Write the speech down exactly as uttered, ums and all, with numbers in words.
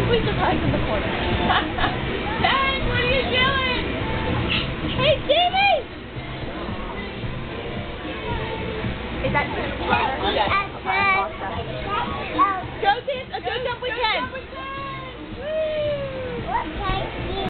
We just hide in the corner. Dang, what are you doing? Hey, Jamie! Is that Yes.